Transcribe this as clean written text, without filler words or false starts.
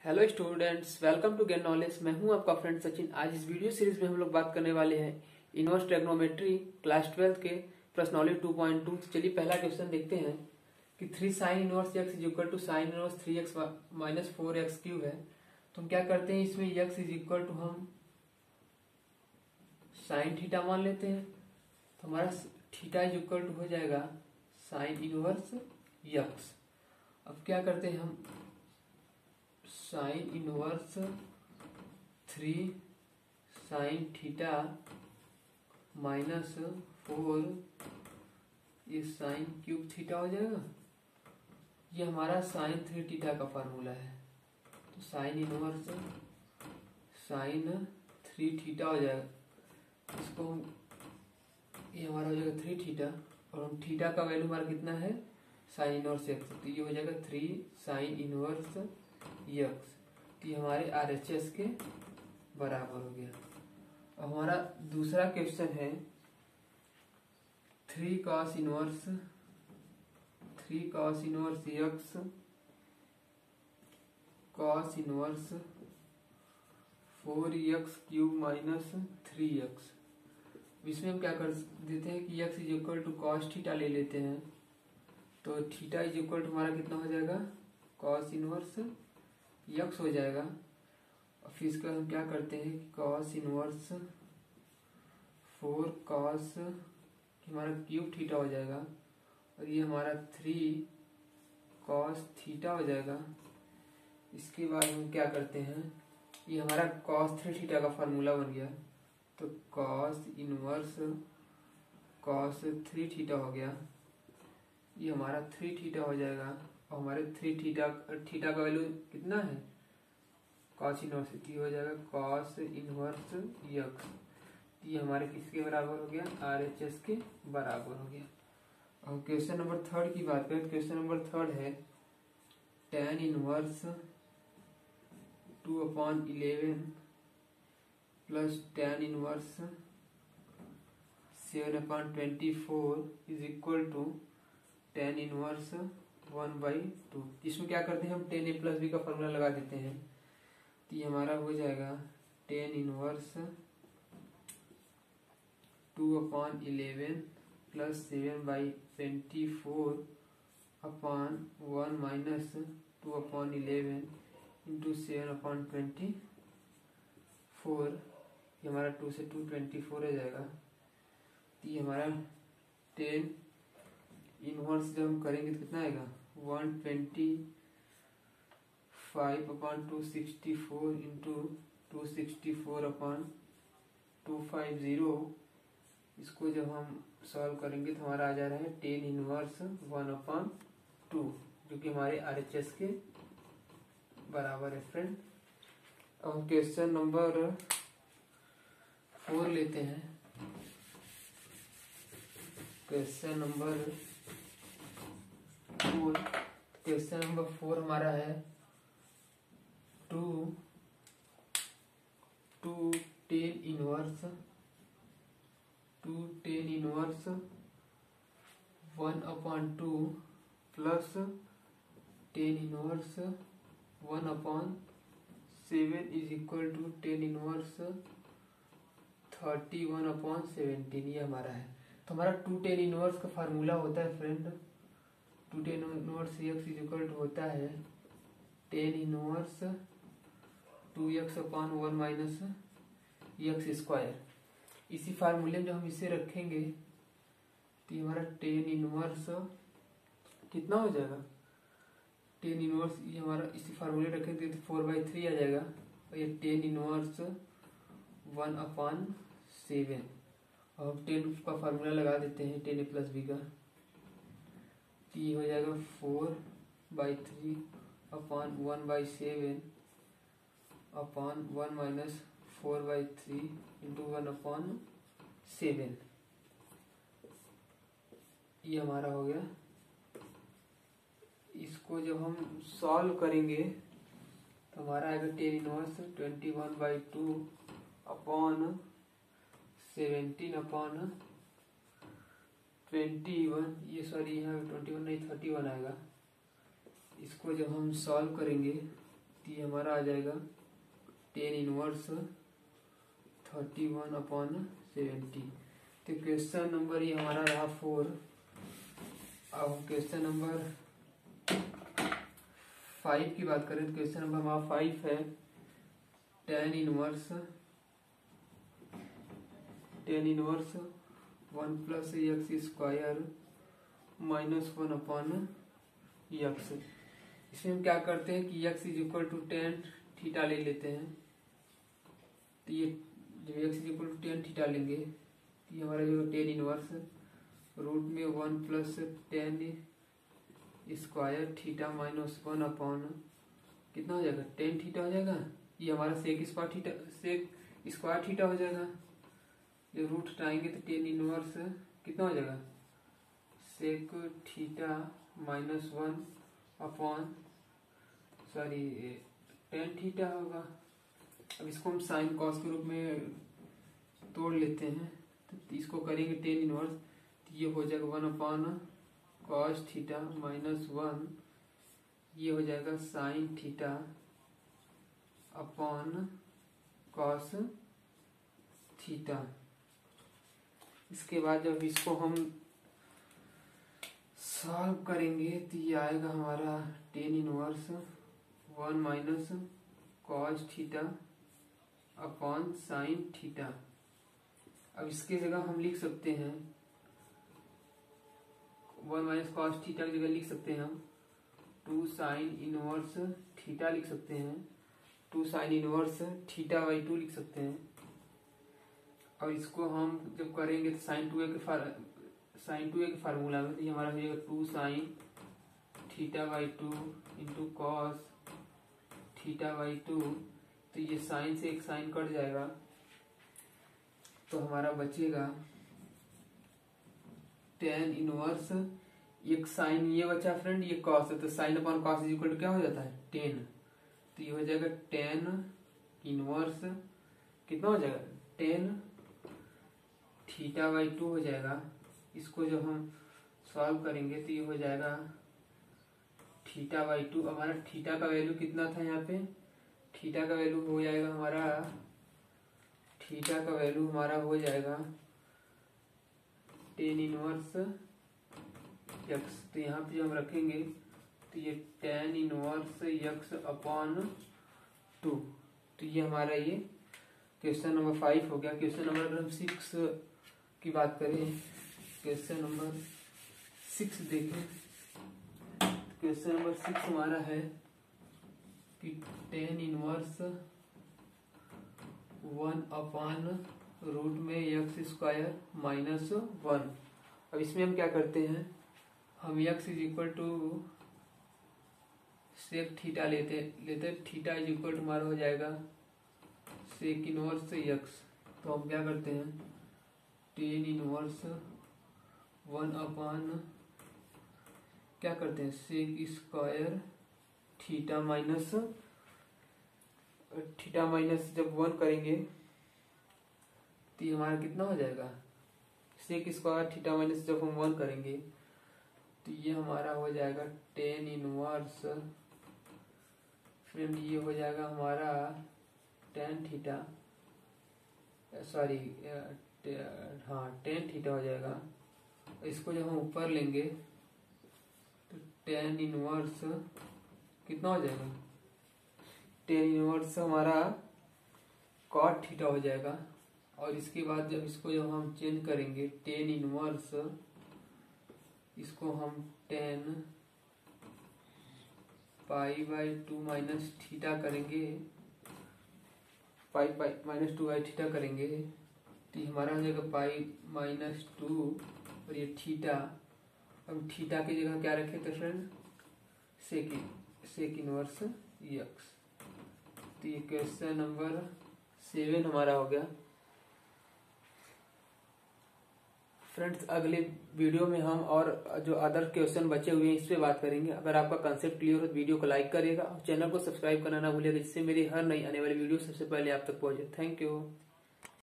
Hello students, welcome to gain knowledge. मैं हूं आपका फ्रेंड सचिन। आज इस वीडियो सीरीज में हम लोग बात करने वाले हैं इनवर्स ट्रिग्नोमेट्री क्लास 12 के प्रश्नावली 2.2। चलिए पहला क्वेश्चन देखते हैं कि 3 sine inverse x is equal to sine inverse 3x minus 4x cube है। तो हम क्या करते हैं, इसमें x इज इक्वल टू हम साइन थीटा मान लेते हैं। तो हमारा थीटा इज इक्वल टू हो जाएगा साइन इनवर्स x। अब क्या करते हैं हम, sine inverse 3 sine theta minus 4 ये साइन क्यूब थीटा हो जाएगा। ये हमारा साइन 3 थीटा का फार्मूला है। तो साइन इनवर्स साइन 3 थीटा हो जाएगा। इसको हम, ये हमारा हो जाएगा 3 थीटा और हम थीटा का वैल्यू हमारा कितना है, साइन इनवर्स एक्स। तो ये हो जाएगा 3 साइन इनवर्स यक्स। तो ये हमारे RHS के बराबर हो गया। अब हमारा दूसरा क्वेश्चन है 3 cos inverse x cos inverse 4x cube minus 3x। इसमें हम क्या कर देते हैं कि x is equal to cos theta ले लेते हैं। तो थीटा इज इक्वल टू हमारा कितना हो जाएगा, कॉस इनवर्स यक्स हो जाएगा। और फिर इसका हम क्या करते हैं कि कॉस इनवर्स 4 कॉस हमारा क्यूब थीटा हो जाएगा और ये हमारा 3 कॉस थीटा हो जाएगा। इसके बाद हम क्या करते हैं, ये हमारा कॉस 3 थीटा का फार्मूला बन गया। तो कॉस इनवर्स कॉस 3 थीटा हो गया। ये हमारा 3 थीटा हो जाएगा और हमारे 3 थीटा का वैल्यू कितना है, कॉस इनवर्स की हो जाएगा कॉस इनवर्स यक्स। ये हमारे किसके बराबर हो गया, RHS के बराबर हो गया। और क्वेश्चन नंबर 3 की बात करें, क्वेश्चन नंबर 3 है tan inverse 2/11 plus tan inverse 7/24 is equal to tan inverse 1/2। इसमें क्या करते हैं हम, tan a प्लस बी का फॉर्मूला लगा देते हैं। तो ये हमारा हो जाएगा tan inverse 2/11 plus 7/24 upon 1 minus 2/11 into 7/24। ये हमारा 2 से 2 24 हो जाएगा। तो ये हमारा tan इनवर्स जब हम करेंगे तो कितना आएगा, 125/264 इंटू 264/250। इसको जब हम सॉल्व करेंगे तो हमारा आ जा रहा है tan इनवर्स 1/2, जो कि हमारे RHS के बराबर है फ्रेंड। अब क्वेश्चन नंबर 4 लेते हैं। क्वेश्चन नंबर 4 हमारा है 2 tan inverse 1/2 plus tan inverse 1/7 is equal to tan inverse 31/17। ये हमारा है। तो हमारा 2 tan इनवर्स का फार्मूला होता है friend, 2 tan inverse x is equal to होता है tan inverse 2x/1 minus x square. इसी फार्मूले में जब हम इसे रखेंगे तो ये हमारा tan इनवर्स कितना हो जाएगा, tan इनवर्स ये हमारा इसी फार्मूले रखेंगे तो 4/3 आ जाएगा। और ये tan इनवर्स 1/7 और 10 का फार्मूला लगा देते हैं tan a प्लस बी का। तो ये हो जाएगा 4/3 अपॉन 1/7 अपॉन 1 माइनस 4/3 इंटू 1/7। ये हमारा हो गया। इसको जब हम सॉल्व करेंगे तो हमारा आएगा tan इनवर्स 21/2 अपॉन 17/21। ये सॉरी यहाँ 21 नहीं 31 आएगा। इसको जब हम सॉल्व करेंगे तो ये हमारा आ जाएगा 10 इनवर्स 31/70। तो क्वेश्चन नंबर ये हमारा रहा 4। अब क्वेश्चन नंबर 5 की बात करें तो क्वेश्चन नंबर हमारा 5 है 10 इनवर्स 1 + x² -1/x। इसमें हम क्या करते हैं कि x = 10 थीटा ले लेते हैं। तो ये जब x = 10 थीटा लेंगे तो ये हमारा जो 10 इनवर्स रूट में 1 + 10² थीटा -1 कितना हो जाएगा 10 थीटा हो जाएगा। ये हमारा सेक स्क्वायर थीटा हो जाएगा। ये रूट हटाएंगे तो 10 इनवर्स कितना हो जाएगा सेक थीटा -1 10 थीटा होगा। अब इसको हम साइन कॉस के रूप में तोड़ लेते हैं। तो इसको करेंगे 10 इनवर्स तो ये हो जाएगा 1/cos थीटा -1। ये हो जाएगा साइन थीटा cos थीटा। इसके बाद जब इसको हम सॉल्व करेंगे तो ये आएगा हमारा 10 inverse 1 - cos theta sin theta. अब इसके जगह हम लिख सकते हैं 1 - cos थीटा की जगह लिख सकते हैं हम 2 sin इनवर्स थीटा लिख सकते हैं 2 sin इनवर्स θ/2 लिख सकते हैं। और इसको हम जब करेंगे तो sin 2a के फार्मूला में तो ये हमारा हो जाएगा 2 sin θ/2 इंटू cos θ/2। तो ये साइन से एक साइन कट जाएगा तो हमारा बचेगा 10 इनवर्स एक साइन ये बचा फ्रेंड ये कॉस है तो sin/cos = क्या हो जाता है 10। तो ये हो जाएगा 10 इनवर्स कितना हो जाएगा 10 θ/2 हो जाएगा। इसको जब हम सॉल्व करेंगे तो ये हो जाएगा θ/2। हमारा थीटा का वैल्यू कितना था यहाँ पे थीटा का वैल्यू हो जाएगा हमारा 10 इनवर्स x। तो यहाँ पे हम रखेंगे तो ये 10 इनवर्स x/2। तो ये हमारा ये क्वेश्चन नंबर 5 हो गया। क्वेश्चन नंबर अगर हम 6 की बात करें क्वेश्चन नंबर 6 देखें। क्वेश्चन नंबर 6 हमारा है कि 10 इनवर्स 1/रूट में x² -1। अब इसमें हम क्या करते हैं हम x = सेक थीटा लेते थीटा = हमारा हो जाएगा सेक इनवर्स x। तो हम क्या करते हैं 10 इनवर्स 1/ क्या करते हैं सेक² थीटा माइनस जब 1 करेंगे तो ये हमारा कितना हो जाएगा सेक² थीटा माइनस जब हम 1 करेंगे तो ये हमारा हो जाएगा 10 इनवर्स फ्रेंड ये हो जाएगा हमारा tan थीटा 10 थीटा हो जाएगा। इसको जब हम ऊपर लेंगे तो tan इनवर्स कितना हो जाएगा 10 इनवर्स हमारा cot थीटा हो जाएगा। और इसके बाद जब हम चेंज करेंगे 10 इनवर्स इसको हम 10 π/2 माइनस थीटा करेंगे -2/θ करेंगे तो ये हमारा हो जाएगा π-2 और ये थीटा। हम थीटा की जगह क्या रखे थे फ्रेंड सेक इनवर्स x। तो ये क्वेश्चन नंबर 7 हमारा हो गया। फ्रेंड्स अगले वीडियो में हम और जो अदर क्वेश्चन बचे हुए हैं इस पे बात करेंगे। अगर आपका कंसेप्ट क्लियर हो तो वीडियो को लाइक करिएगा और चैनल को सब्सक्राइब करना ना भूलिएगा जिससे मेरी हर नई आने वाली वीडियो सबसे पहले आप तक पहुंचे। Thank you.